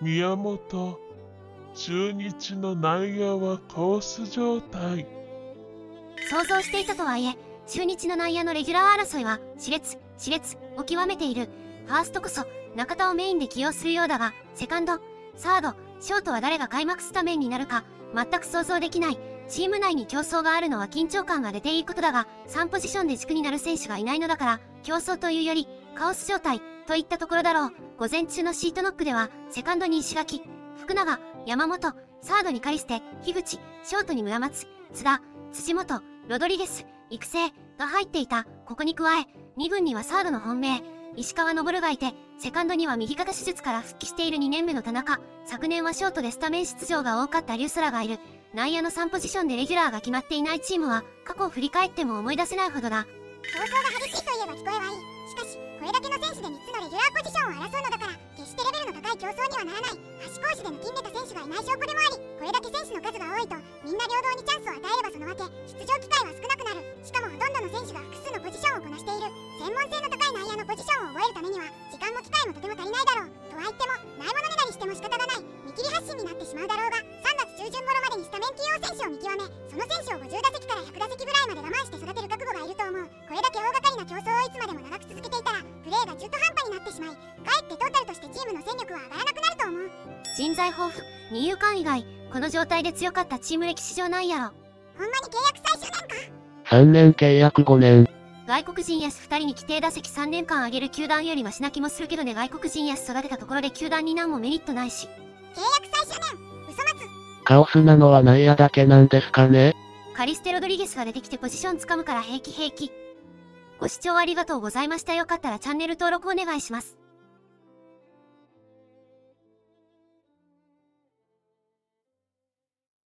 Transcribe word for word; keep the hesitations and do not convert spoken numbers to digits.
宮本、中日の内野はコース状態。 想像していたとはいえ、中日の内野のレギュラー争いは熾烈、熾烈を極めている。ファーストこそ中田をメインで起用するようだが、セカンド、サード、ショートは誰が開幕スタメンになるか全く想像できない。チーム内に競争があるのは緊張感が出ていいことだが、さんポジションで軸になる選手がいないのだから、競争というよりカオス状態といったところだろう。午前中のシートノックではセカンドに石垣、福永、山本、サードにカリステ、樋口、ショートに村松、津田、辻本、ロドリゲス、育成が入っていた。ここに加え、に軍にはサードの本命、石川昇がいて、セカンドには右肩手術から復帰しているにねんめの田中、昨年はショートでスタメン出場が多かった龍空がいる。内野のさんポジションでレギュラーが決まっていないチームは、過去を振り返っても思い出せないほどだ。 競争が激しいといえば聞こえはいい。しかし、これだけの選手でみっつのレギュラーポジションを争うのだから、決してレベルの高い競争にはならない。端攻守で抜きんでた選手がいない証拠でもあり、これだけ選手の数が多いと、みんな平等にチャンスを与えればそのわけ、出場機会は少なくなる。しかもほとんどの選手が複数のポジションをこなしている。専門性の高い内野のポジションを覚えるためには、時間も機会もとても足りないだろう。とは言っても、ないものねだりしても仕方がない。見切り発進になってしまうだろうが、さんがつ中旬頃までにスタメン起用選手を見極め、その選手をごじゅう打席からひゃく打席ぐらいまで我慢して育てる覚悟がいると思う。これだけ大掛かりな競争をいつまでも長く続けていたら、プレーが中途半端になってしまい、かえってトータルとしてチームの戦力は上がらなくなると思う。 人材豊富、二遊間以外、この状態で強かったチーム歴史上ないやろ。 ほんまに契約最終年か。 さんねん契約ごねん。 外国人野手ふたりに規定打席さんねんかん上げる球団よりマシな気もするけどね。外国人野手育てたところで球団に何もメリットないし。 契約最終年、嘘松。 カオスなのは内野だけなんですかね。 カリステ・ロドリゲスが出てきてポジションつかむから平気平気。ご視聴ありがとうございました。よかったらチャンネル登録お願いします。